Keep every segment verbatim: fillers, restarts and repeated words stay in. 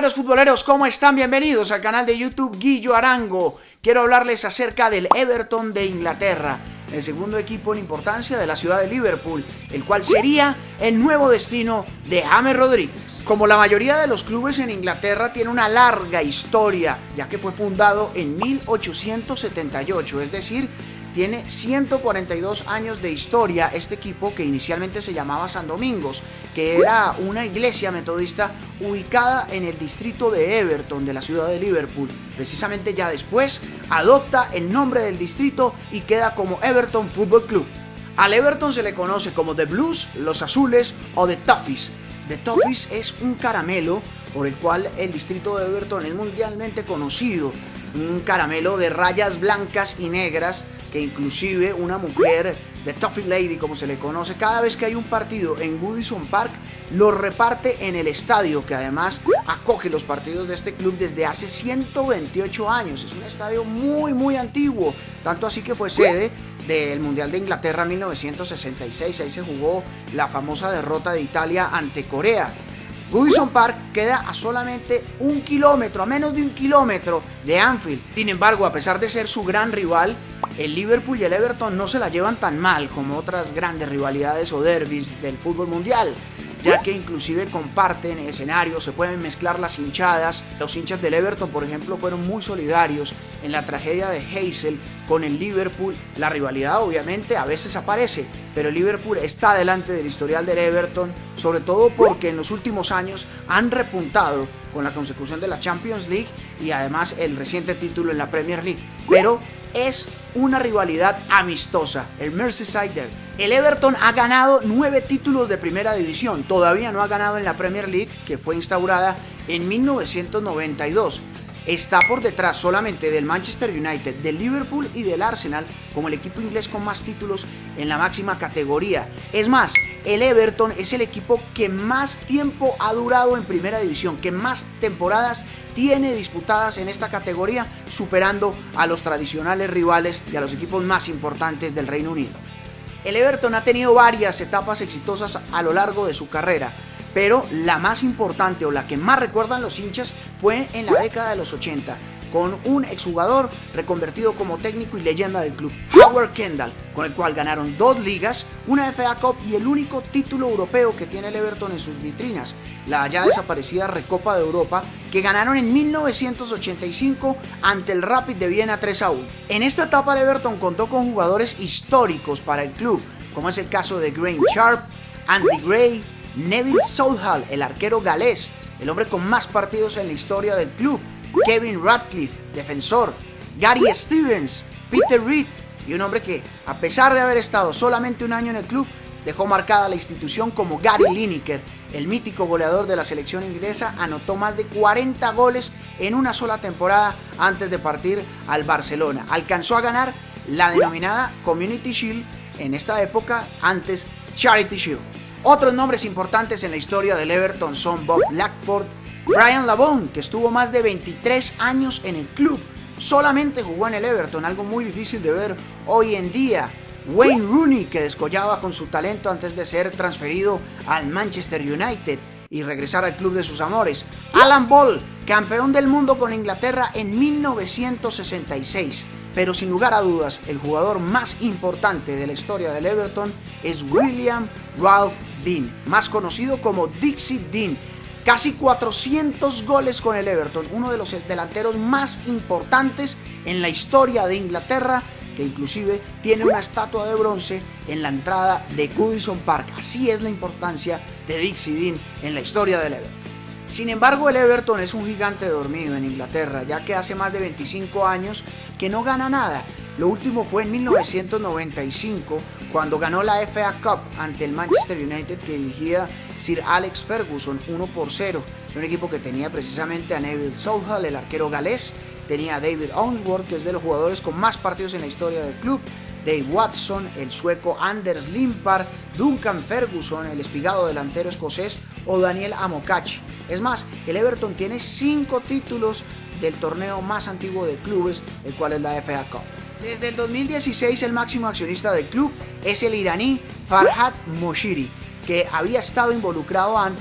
Futboleros, futboleros, ¿cómo están? Bienvenidos al canal de YouTube Guillo Arango. Quiero hablarles acerca del Everton de Inglaterra, el segundo equipo en importancia de la ciudad de Liverpool, el cual sería el nuevo destino de James Rodríguez. Como la mayoría de los clubes en Inglaterra, tiene una larga historia, ya que fue fundado en mil ochocientos setenta y ocho, es decir, tiene ciento cuarenta y dos años de historia este equipo, que inicialmente se llamaba San Domingos, que era una iglesia metodista ubicada en el distrito de Everton de la ciudad de Liverpool. Precisamente ya después adopta el nombre del distrito y queda como Everton Football Club. Al Everton se le conoce como The Blues, los Azules o The Toffees. The Toffees es un caramelo por el cual el distrito de Everton es mundialmente conocido. Un caramelo de rayas blancas y negras que inclusive una mujer, de Toffee Lady como se le conoce, cada vez que hay un partido en Goodison Park lo reparte en el estadio, que además acoge los partidos de este club desde hace ciento veintiocho años. Es un estadio muy muy antiguo, tanto así que fue sede del Mundial de Inglaterra mil novecientos sesenta y seis. Ahí se jugó la famosa derrota de Italia ante Corea. Goodison Park queda a solamente un kilómetro, a menos de un kilómetro de Anfield. Sin embargo, a pesar de ser su gran rival, el Liverpool y el Everton no se la llevan tan mal como otras grandes rivalidades o derbis del fútbol mundial, ya que inclusive comparten escenarios, se pueden mezclar las hinchadas. Los hinchas del Everton, por ejemplo, fueron muy solidarios en la tragedia de Heysel con el Liverpool. La rivalidad obviamente a veces aparece, pero el Liverpool está delante del historial del Everton, sobre todo porque en los últimos años han repuntado con la consecución de la Champions League y además el reciente título en la Premier League. Pero es una rivalidad amistosa, el Merseyside. El Everton ha ganado nueve títulos de primera división, todavía no ha ganado en la Premier League, que fue instaurada en mil novecientos noventa y dos. Está por detrás solamente del Manchester United, del Liverpool y del Arsenal como el equipo inglés con más títulos en la máxima categoría. Es más, el Everton es el equipo que más tiempo ha durado en primera división, que más temporadas tiene disputadas en esta categoría, superando a los tradicionales rivales y a los equipos más importantes del Reino Unido. El Everton ha tenido varias etapas exitosas a lo largo de su carrera, pero la más importante o la que más recuerdan los hinchas fue en la década de los ochenta, con un exjugador reconvertido como técnico y leyenda del club, Howard Kendall, con el cual ganaron dos ligas, una F A Cup y el único título europeo que tiene el Everton en sus vitrinas, la ya desaparecida Recopa de Europa, que ganaron en mil novecientos ochenta y cinco ante el Rapid de Viena tres a uno. En esta etapa el Everton contó con jugadores históricos para el club, como es el caso de Graham Sharp, Andy Gray, Neville Southall, el arquero galés, el hombre con más partidos en la historia del club, Kevin Ratcliffe, defensor, Gary Stevens, Peter Reid, y un hombre que, a pesar de haber estado solamente un año en el club, dejó marcada la institución como Gary Lineker, el mítico goleador de la selección inglesa. Anotó más de cuarenta goles en una sola temporada antes de partir al Barcelona. Alcanzó a ganar la denominada Community Shield en esta época, antes Charity Shield. Otros nombres importantes en la historia del Everton son Bob Blackford, Brian Lavone, que estuvo más de veintitrés años en el club, solamente jugó en el Everton, algo muy difícil de ver hoy en día. Wayne Rooney, que descollaba con su talento antes de ser transferido al Manchester United y regresar al club de sus amores. Alan Ball, campeón del mundo con Inglaterra en mil novecientos sesenta y seis. Pero sin lugar a dudas, el jugador más importante de la historia del Everton es William Ralph Dean, más conocido como Dixie Dean. Casi cuatrocientos goles con el Everton, uno de los delanteros más importantes en la historia de Inglaterra, que inclusive tiene una estatua de bronce en la entrada de Goodison Park. Así es la importancia de Dixie Dean en la historia del Everton. Sin embargo, el Everton es un gigante dormido en Inglaterra, ya que hace más de veinticinco años que no gana nada. Lo último fue en mil novecientos noventa y cinco, cuando ganó la F A Cup ante el Manchester United, que dirigía Sir Alex Ferguson, uno por cero. Un equipo que tenía precisamente a Neville Southall, el arquero galés, tenía a David Unsworth, que es de los jugadores con más partidos en la historia del club, Dave Watson, el sueco Anders Limpar, Duncan Ferguson, el espigado delantero escocés, o Daniel Amokachi. Es más, el Everton tiene cinco títulos del torneo más antiguo de clubes, el cual es la F A Cup. Desde el dos mil dieciséis el máximo accionista del club es el iraní Farhad Moshiri, que había estado involucrado antes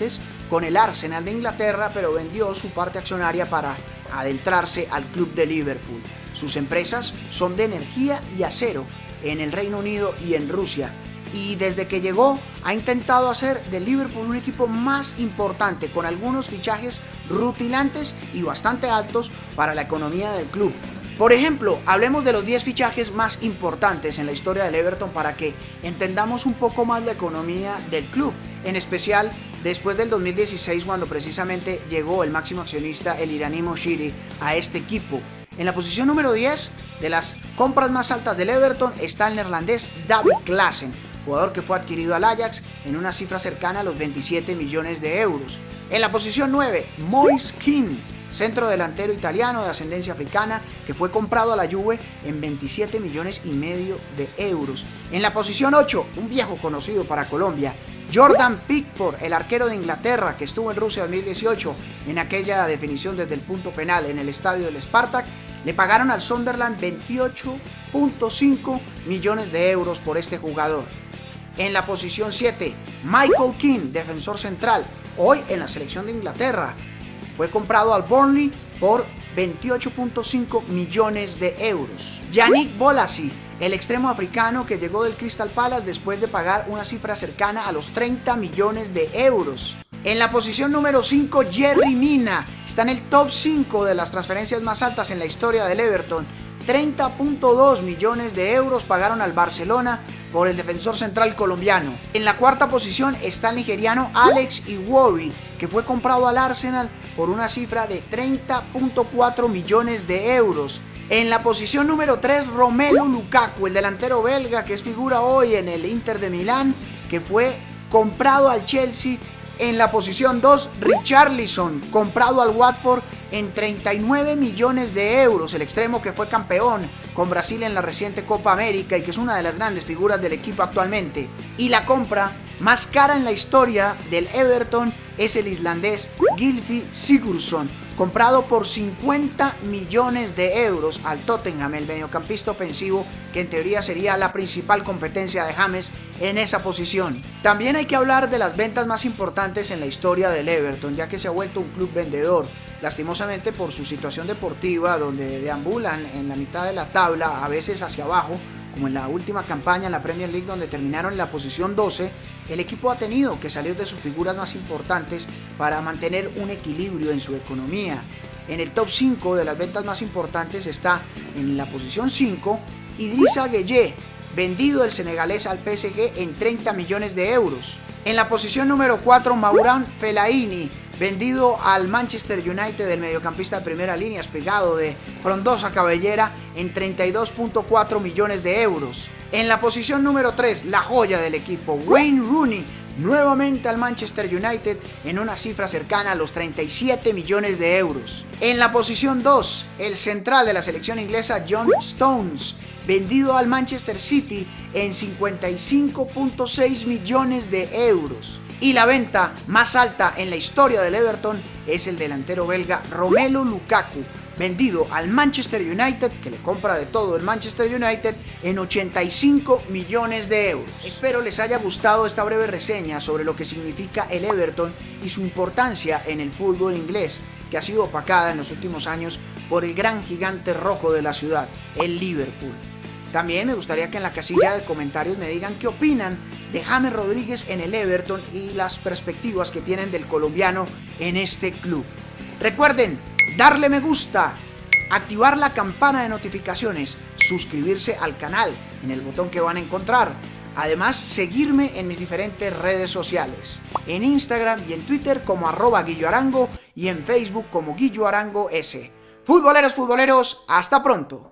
con el Arsenal de Inglaterra, pero vendió su parte accionaria para adentrarse al club de Liverpool. Sus empresas son de energía y acero en el Reino Unido y en Rusia, y desde que llegó ha intentado hacer de Liverpool un equipo más importante, con algunos fichajes rutilantes y bastante altos para la economía del club. Por ejemplo, hablemos de los diez fichajes más importantes en la historia del Everton para que entendamos un poco más la economía del club, en especial después del dos mil dieciséis, cuando precisamente llegó el máximo accionista, el iraní Moshiri, a este equipo. En la posición número diez de las compras más altas del Everton está el neerlandés David Klaassen, jugador que fue adquirido al Ajax en una cifra cercana a los veintisiete millones de euros. En la posición nueve, Moise Kean, centro delantero italiano de ascendencia africana, que fue comprado a la Juve en veintisiete millones y medio de euros. En la posición ocho, un viejo conocido para Colombia, Jordan Pickford, el arquero de Inglaterra que estuvo en Rusia dos mil dieciocho en aquella definición desde el punto penal en el estadio del Spartak, le pagaron al Sunderland veintiocho punto cinco millones de euros por este jugador. En la posición siete, Michael Keane, defensor central, hoy en la selección de Inglaterra, fue comprado al Burnley por veintiocho punto cinco millones de euros. Yannick Bolasie, el extremo africano que llegó del Crystal Palace después de pagar una cifra cercana a los treinta millones de euros. En la posición número cinco, Yerry Mina, está en el top cinco de las transferencias más altas en la historia del Everton. treinta punto dos millones de euros pagaron al Barcelona por el defensor central colombiano. En la cuarta posición está el nigeriano Alex Iwobi, que fue comprado al Arsenal por una cifra de treinta punto cuatro millones de euros. En la posición número tres, Romelu Lukaku, el delantero belga que es figura hoy en el Inter de Milán, que fue comprado al Chelsea. En la posición dos, Richarlison, comprado al Watford en treinta y nueve millones de euros, el extremo que fue campeón con Brasil en la reciente Copa América y que es una de las grandes figuras del equipo actualmente. Y la compra más cara en la historia del Everton es el islandés Gylfi Sigurdsson, comprado por cincuenta millones de euros al Tottenham, el mediocampista ofensivo que en teoría sería la principal competencia de James en esa posición. También hay que hablar de las ventas más importantes en la historia del Everton, ya que se ha vuelto un club vendedor, lastimosamente por su situación deportiva, donde deambulan en la mitad de la tabla, a veces hacia abajo, como en la última campaña en la Premier League, donde terminaron en la posición doce. El equipo ha tenido que salir de sus figuras más importantes para mantener un equilibrio en su economía. En el top cinco de las ventas más importantes está en la posición cinco Idrissa Gueye, vendido el senegalés al P S G en treinta millones de euros. En la posición número cuatro, Marouane Fellaini, vendido al Manchester United, del mediocampista de primera línea, pegado de frondosa cabellera, en treinta y dos punto cuatro millones de euros. En la posición número tres, la joya del equipo, Wayne Rooney, nuevamente al Manchester United en una cifra cercana a los treinta y siete millones de euros. En la posición dos, el central de la selección inglesa, John Stones, vendido al Manchester City en cincuenta y cinco punto seis millones de euros. Y la venta más alta en la historia del Everton es el delantero belga Romelu Lukaku, vendido al Manchester United, que le compra de todo el Manchester United, en ochenta y cinco millones de euros. Espero les haya gustado esta breve reseña sobre lo que significa el Everton y su importancia en el fútbol inglés, que ha sido opacada en los últimos años por el gran gigante rojo de la ciudad, el Liverpool. También me gustaría que en la casilla de comentarios me digan qué opinan de James Rodríguez en el Everton y las perspectivas que tienen del colombiano en este club. Recuerden darle me gusta, activar la campana de notificaciones, suscribirse al canal en el botón que van a encontrar. Además, seguirme en mis diferentes redes sociales, en Instagram y en Twitter como arroba Guillo Arango y en Facebook como Guillo Arango S. Futboleros, futboleros, hasta pronto.